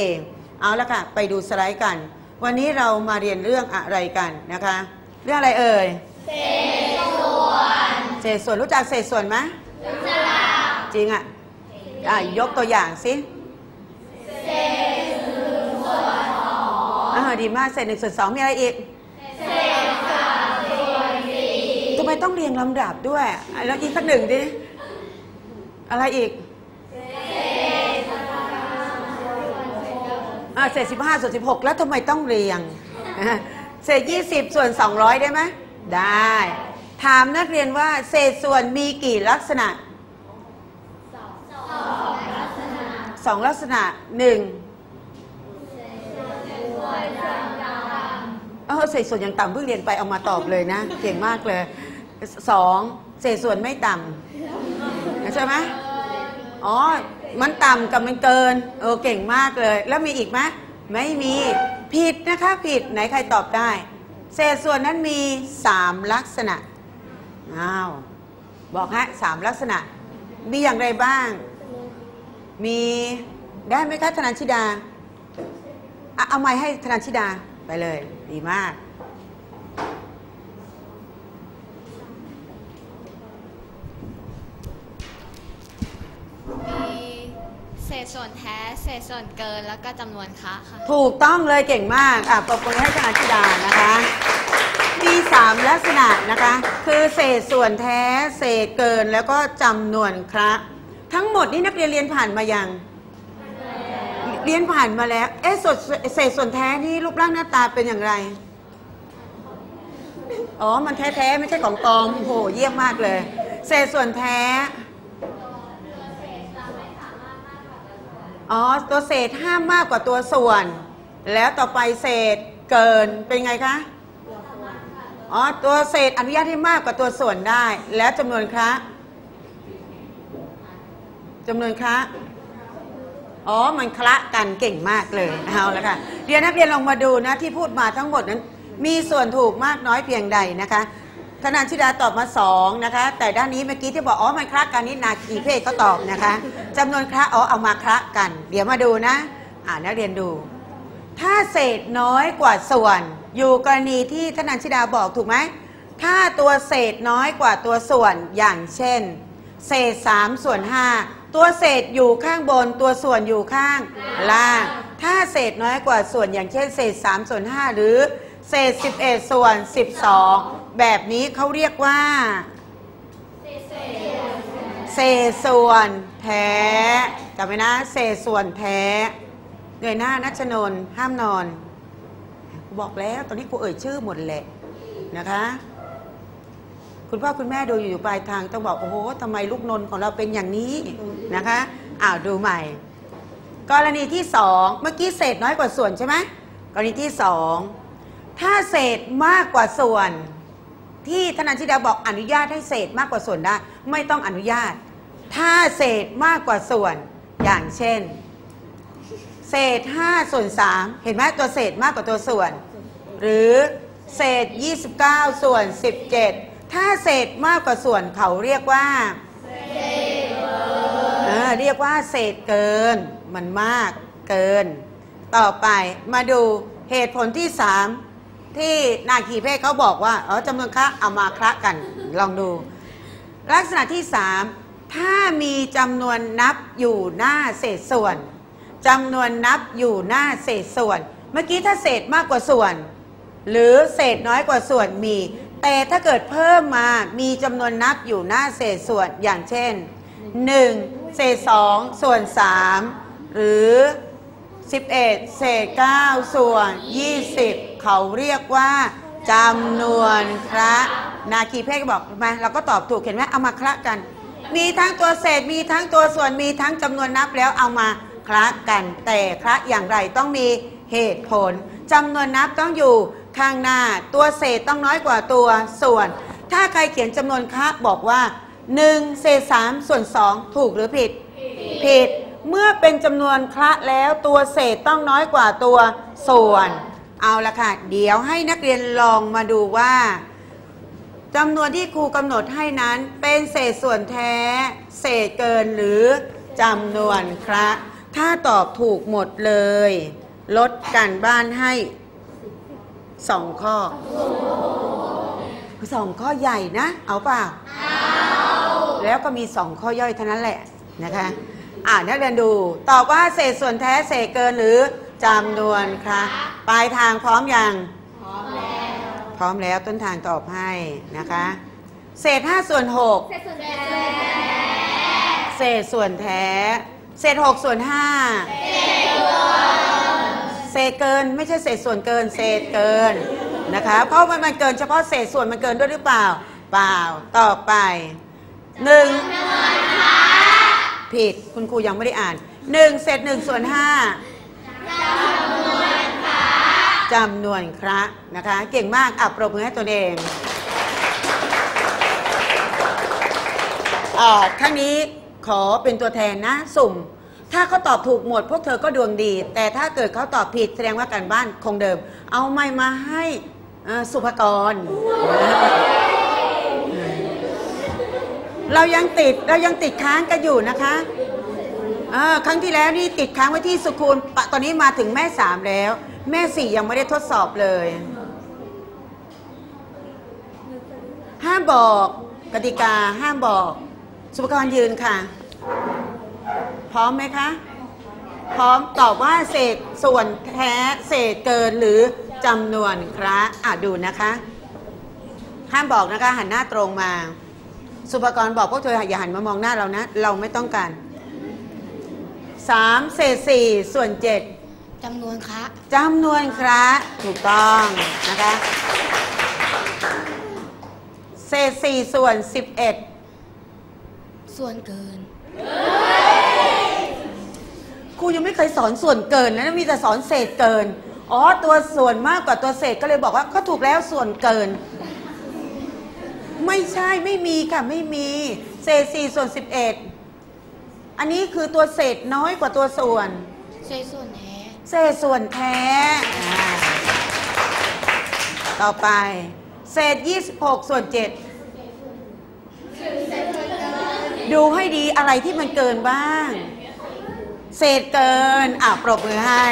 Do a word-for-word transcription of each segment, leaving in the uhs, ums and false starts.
เองเอาละค่ะไปดูสไลด์กันวันนี้เรามาเรียนเรื่องอะไรกันนะคะเรื่องอะไรเอ่ยเศษส่วนเศษส่วนรู้จักเศษส่วนไหมรู้จักจริงอ่ะอ่ะยกตัวอย่างสิเศษหนึ่งส่วนสองอ่าดีมากเศษหนึ่งส่วนสองมีอะไรอีกเศษสามส่วนสี่ทำไมต้องเรียงลำดับด้วยแล้วอีกสักหนึ่งดิอะไรอีกเศษสิบห้าส่วนสิบหกแล้วทำไมต้องเรียงเศษยี่สิบส่วนสองร้อยได้ไหมได้ถามนักเรียนว่าเศษส่วนมีกี่ลักษณะสองลักษณะหนึ่งเออเศษส่วนยังต่ำเพิ่งเรียนไปเอามาตอบเลยนะเก่งมากเลยสองเศษส่วนไม่ต่ำใช่ไหมอ๋อมันต่ำกับมันเกินเออเก่งมากเลยแล้วมีอีกไหมไม่มีผิดนะคะผิดไหนใครตอบได้เศษส่วนนั้นมีสามลักษณะอ้าวบอกฮะสามลักษณะมีอย่างไรบ้างมีได้ไหมคะธนัญชิดาเอาไม้ให้ธนัญชิดาไปเลยดีมากเศษส่วนแท้เศษส่วนเกินแล้วก็จำนวนคะค่ะถูกต้องเลยเก่งมากอ่ะปรบมือให้ธนัญชิดานะคะมีสามลักษณะนะคะคือเศษส่วนแท้เศษเกินแล้วก็จำนวนคะทั้งหมดนี่นักเรียนเรียนผ่านมายังเรียนผ่านมาแล้วเอ๊ะเศษส่วนแท้นี่รูปร่างหน้าตาเป็นอย่างไรอ๋อมันแท้ๆไม่ใช่ของปลอมโอ้โหเยี่ยมมากเลยเศษส่วนแท้อ๋อตัวเศษห้ามมากกว่าตัวส่วนแล้วต่อไปเศษเกินเป็นไงคะอ๋อตัวเศษอนุญาตให้มากกว่าตัวส่วนได้แล้วจำนวนคะจำนวนคะอ๋อมันคละกันเก่งมากเลยเอาละค่ะเรียนนักเรียนลองมาดูนะที่พูดมาทั้งหมดนั้นมีส่วนถูกมากน้อยเพียงใดนะคะธนัญชิดาตอบมาสองนะคะแต่ด้านนี้เมื่อกี้ที่บอกอ๋อมันคละกันนี่นาคีเพศเขาตอบนะคะจำนวนคละอ๋อเอามาคละกันเดี๋ยวมาดูนะอ่านักเรียนดูถ้าเศษน้อยกว่าส่วนอยู่กรณีที่ธนัญชิดาบอกถูกไหมถ้าตัวเศษน้อยกว่าตัวส่วนอย่างเช่นเศษสามส่วนห้าตัวเศษอยู่ข้างบนตัวส่วนอยู่ข้างล่างถ้าเศษน้อยกว่าส่วนอย่างเช่นเศษสามส่วนห้าหรือเศษสิบเอ็ดส่วนสิบสองแบบนี้เขาเรียกว่าเศษส่วนแท้จำไว้นะเศษส่วนแท้เหนื่อยหน้านัชนนท์ห้ามนอนบอกแล้วตอนนี้ครูเอ่ยชื่อหมดแหละนะคะคุณพ่อคุณแม่ดูอยู่ปลายทางต้องบอกโอ้โหทำไมลูกนนท์ของเราเป็นอย่างนี้นะคะอ้าวดูใหม่กรณีที่สองเมื่อกี้เศษน้อยกว่าส่วนใช่ไหมกรณีที่สองถ้าเศษมากกว่าส่วนที่ธนัญชิดาบอกอนุญาตให้เศษมากกว่าส่วนได้ไม่ต้องอนุญาตถ้าเศษมากกว่าส่วนอย่างเช่นเศษห้าส่วนสามเห็นไหมตัวเศษมากกว่าตัวส่วนหรือเศษยี่สิบเก้าส่วนสิบเจ็ดถ้าเศษมากกว่าส่วนเขาเรียกว่าเศษเกินเออเรียกว่าเศษเกินมันมากเกินต่อไปมาดูเหตุผลที่สามที่นาคีเพศเขาบอกว่าเออจำนวนคะเอามาคละกันลองดูลักษณะที่สามถ้ามีจำนวนนับอยู่หน้าเศษส่วนจำนวนนับอยู่หน้าเศษส่วนเมื่อกี้ถ้าเศษมากกว่าส่วนหรือเศษน้อยกว่าส่วนมีแต่ถ้าเกิดเพิ่มมามีจำนวนนับอยู่หน้าเศษส่วนอย่างเช่นหนึ่งเศษสองส่วนสามหรือสิบเอ็ดเศษเก้าส่วนยี่สิบเขาเรียกว่าจำนวนคละนาคีเพศก็บอกมาเราก็ตอบถูกเห็นไหมเอามาคละกันมีทั้งตัวเศษมีทั้งตัวส่วนมีทั้งจำนวนนับแล้วเอามาคละกันแต่คละอย่างไรต้องมีเหตุผลจำนวนนับต้องอยู่ข้างหน้าตัวเศษต้องน้อยกว่าตัวส่วนถ้าใครเขียนจำนวนคะบอกว่าหนึ่งเศษสามส่วนสองถูกหรือผิดผิดเมื่อเป็นจำนวนคละแล้วตัวเศษต้องน้อยกว่าตัวส่วนเอาละค่ะเดี๋ยวให้นักเรียนลองมาดูว่าจำนวนที่ครูกำหนดให้นั้นเป็นเศษส่วนแท้เศษเกินหรือจำนวนคละถ้าตอบถูกหมดเลยลดการบ้านให้สองข้อสองข้อใหญ่นะเอาเปล่าเอาแล้วก็มีสองข้อย่อยเท่านั้นแหละนะคะอ่านักเรียนดูตอบว่าเศษส่วนแท้เศษเกินหรือจำนวนคะปลายทางพร้อมยังพร้อมแล้วพร้อมแล้วต้นทางตอบให้นะคะเศษห้าส่วนหกเศษส่วนแท้เศษหกส่วนห้าเศษเกินไม่ใช่เศษส่วนเกินเศษเกินนะคะเพราะมันมันเกินเฉพาะเศษส่วนมันเกินด้วยหรือเปล่าเปล่าต่อไปหนึ่งผิดคุณครูยังไม่ได้อ่านหนึ่งเศษหนึ่งส่วนห้าจำนวนคระนะคะเก่งมากอับปรบมือให้ตัวเองอ่าครั้งนี้ขอเป็นตัวแทนนะสุ่มถ้าเขาตอบถูกหมดพวกเธอก็ดวงดีแต่ถ้าเกิดเขาตอบผิดแสดงว่าการบ้านคงเดิมเอาไม้มาให้สุภกรเรายังติดเรายังติดค้างกันอยู่นะคะครั้งที่แล้วนี่ติดค้างไว้ที่สุคูลตอนนี้มาถึงแม่สามแล้วแม่สี่ยังไม่ได้ทดสอบเลยห้ามบอกกติกาห้ามบอกสุภกรยืนค่ะพร้อมไหมคะพร้อมตอบว่าเศษส่วนแท้เศษเกินหรือจำนวนคระอ่ะดูนะคะห้ามบอกนะคะหันหน้าตรงมาสุภกรบอกพวกเธออย่าหันมามองหน้าเรานะเราไม่ต้องการสามเศษสี่ส่วนเจ็ดจำนวนคระจำนวนคระถูกต้องนะคะเศษสี่ส่วนสิบเอ็ดส่วนเกินครูยังไม่เคยสอนส่วนเกินนะมีแต่สอนเศษเกินอ๋อตัวส่วนมากกว่าตัวเศษก็เลยบอกว่าก็ถูกแล้วส่วนเกินไม่ใช่ไม่มีค่ะไม่มีเศษสี่ส่วนสิบเอ็ดอันนี้คือตัวเศษน้อยกว่าตัวส่วนเศษส่วนแท้เศษส่วนแท้ต่อไปเศษยี่สิบหกส่วนเจ็ดดูให้ดีอะไรที่มันเกินบ้างเศษเกินอ่ะปรบมือให้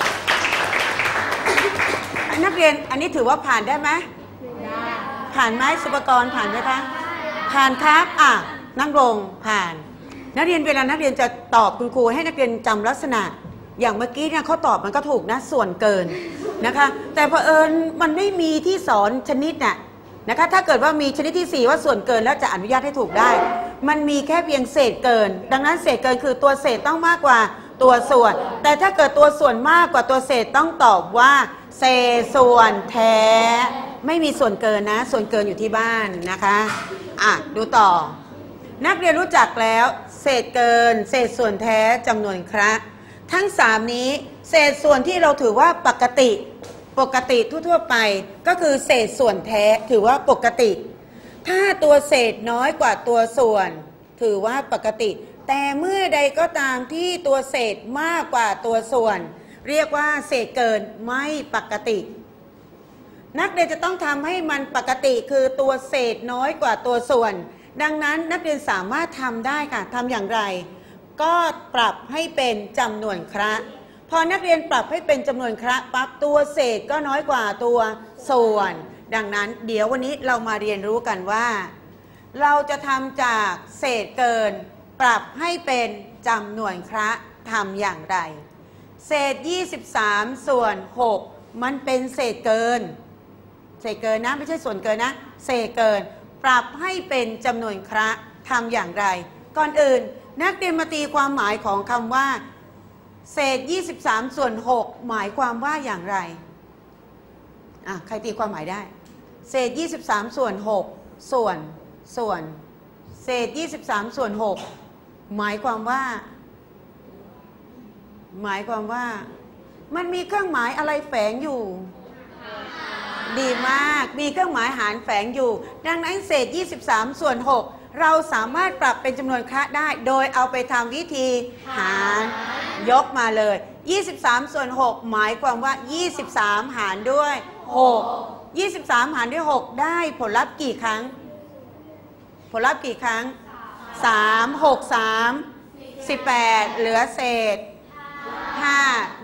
นักเรียนอันนี้ถือว่าผ่านได้ไหมผ่านไหมสุภกรผ่านไหมคะผ่านครับอ่ะนั่งลงผ่านนักเรียนเวลานักเรียนจะตอบคุณครูให้นักเรียนจำลักษณะอย่างเมื่อกี้เนี่ยเขาตอบมันก็ถูกนะส่วนเกินนะคะแต่เผอิญมันไม่มีที่สอนชนิดน่ะนะคะถ้าเกิดว่ามีชนิดที่สี่ว่าส่วนเกินแล้วจะอนุญาตให้ถูกได้มันมีแค่เพียงเศษเกินดังนั้นเศษเกินคือตัวเศษต้องมากกว่าตัวส่วนแต่ถ้าเกิดตัวส่วนมากกว่าตัวเศษต้องตอบว่าเศษส่วนแท้ไม่มีส่วนเกินนะส่วนเกินอยู่ที่บ้านนะคะอ่ะดูต่อนักเรียนรู้จักแล้วเศษเกินเศษส่วนแท้จำนวนคระทั้งสามนี้เศษส่วนที่เราถือว่าปกติปกติทั่วๆไปก็คือเศษส่วนแท้ถือว่าปกติถ้าตัวเศษน้อยกว่าตัวส่วนถือว่าปกติแต่เมื่อใดก็ตามที่ตัวเศษมากกว่าตัวส่วนเรียกว่าเศษเกินไม่ปกตินักเรียนจะต้องทำให้มันปกติคือตัวเศษน้อยกว่าตัวส่วนดังนั้นนักเรียนสามารถทำได้ค่ะทำอย่างไรก็ปรับให้เป็นจำนวนคระพอนักเรียนปรับให้เป็นจำนวนคระปั๊บตัวเศษก็น้อยกว่าตัวส่วนดังนั้นเดี๋ยววันนี้เรามาเรียนรู้กันว่าเราจะทำจากเศษเกินปรับให้เป็นจำนวนคระทำอย่างไรเศษยี่สิบสามส่วนหกมันเป็นเศษเกินเศษเกินนะไม่ใช่ส่วนเกินนะเศษเกินปรับให้เป็นจำนวนคระทำอย่างไรก่อนอื่นนักเรียนมาตีความหมายของคำว่าเศษยี่สิบสามส่วนหกหมายความว่าอย่างไรอ่ะใครตีความหมายได้เศษยี่สิบสามส่วนหกส่วนส่วนเศษยี่สิบสามส่วนหกหมายความว่าหมายความว่ามันมีเครื่องหมายอะไรแฝงอยู่ดีมากมีเครื่องหมายหารแฝงอยู่ดังนั้นเศษยี่สิบสามส่วนหกเราสามารถปรับเป็นจำนวนคระได้โดยเอาไปทำวิธีหารยกมาเลยยี่สิบสามส่วนหกหมายความว่ายี่สิบสามหารด้วยหกยี่สิบสามหารด้วยหกได้ผลลัพธ์กี่ครั้งผลลัพธ์กี่ครั้งสาม หก สาม สิบแปดเหลือเศษ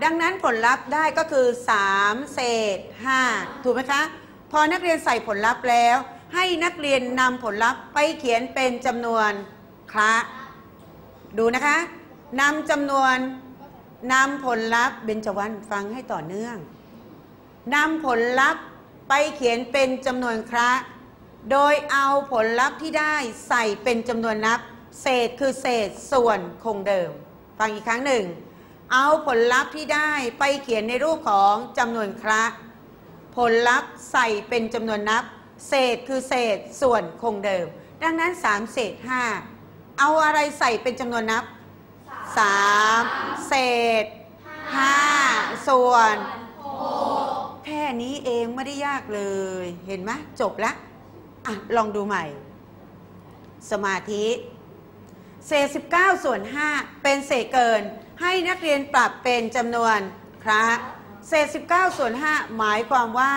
ดังนั้นผลลัพธ์ได้ก็คือสามเศษห้าถูกไหมคะพอนักเรียนใส่ผลลัพธ์แล้วให้นักเรียนนำผลลัพธ์ไปเขียนเป็นจำนวนคละดูนะคะนำจำนวนนำผลลัพธ์เบญจวรรณฟังให้ต่อเนื่องนำผลลัพธ์ไปเขียนเป็นจำนวนคละโดยเอาผลลัพธ์ที่ได้ใส่เป็นจำนวนนับเศษคือเศษส่วนคงเดิมฟังอีกครั้งหนึ่งเอาผลลัพธ์ที่ได้ไปเขียนในรูปของจำนวนคละผลลัพธ์ใส่เป็นจำนวนนับเศษคือเศษส่วนคงเดิมดังนั้นสามเศษห้าเอาอะไรใส่เป็นจำนวนนับสามเศษห้าส่วนแค่นี้เองไม่ได้ยากเลยเห็นไหมจบแล้วอ่ะลองดูใหม่สมาธิเศษสิบเก้าส่วนห้าเป็นเศษเกินให้นักเรียนปรับเป็นจำนวนคละเศษสิบเก้าส่วนห้าหมายความว่า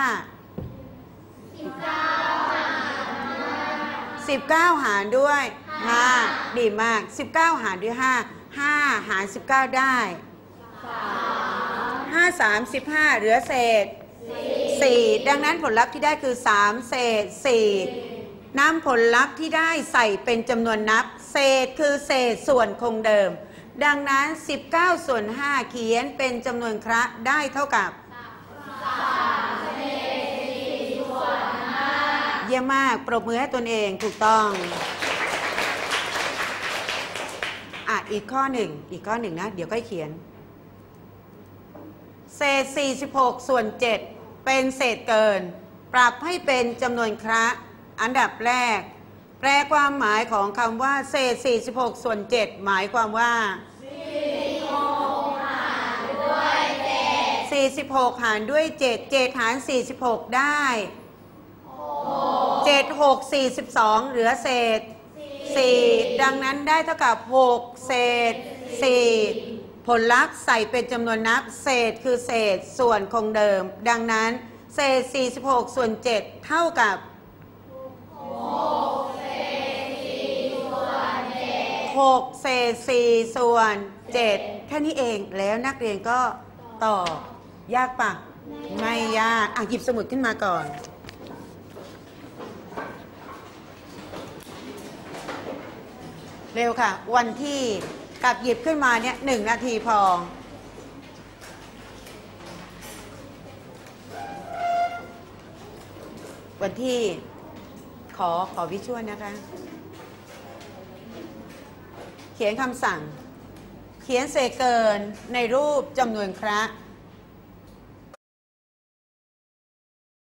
สิบเก้าหารด้วยห้าดีมากสิบเก้าหารด้วยห้า ห้าหารสิบเก้าได้ห้า สาม สิบห้าเหลือเศษสี่ดังนั้นผลลัพธ์ที่ได้คือสามเศษสี่นำผลลัพธ์ที่ได้ใส่เป็นจำนวนนับเศษคือเศษส่วนคงเดิมดังนั้นสิบเก้าส่วนห้าเขียนเป็นจำนวนคละได้เท่ากับเยี่ยมมากปรบมือให้ตนเองถูกต้องอ่ะอีกข้อหนึ่งอีกข้อหนึ่งนะเดี๋ยวก็เขียนเศษสี่สิบหกส่วนเจ็ดเป็นเศษเกินปรับให้เป็นจำนวนคละอันดับแรกแปลความหมายของคำว่าเศษสี่สิบหกส่วนเจ็ดหมายความว่าสี่สิบหกหารด้วยเจ็ด เจ็ดหารสี่สิบหกได้เจ็ด หก สี่สิบสองเหลือเศษสี่ดังนั้นได้เท่ากับหกเศษสี่ผลลัพธ์ใส่เป็นจำนวนนับเศษคือเศษส่วนคงเดิมดังนั้นเศษสี่สิบหกส่วนเจ็ดเท่ากับหกเศษสี่ส่วนเจ็ดแค่นี้เองแล้วนักเรียนก็ตอบยากปะไม่ยากอ่ะหยิบสมุดขึ้นมาก่อนเร็วค่ะวันที่กับหยิบขึ้นมาเนี่ยหนึ่งนาทีพอวันที่ขอขอวิชวลนะคะเขียนคำสั่งเขียนเศษเกินในรูปจำนวนคละ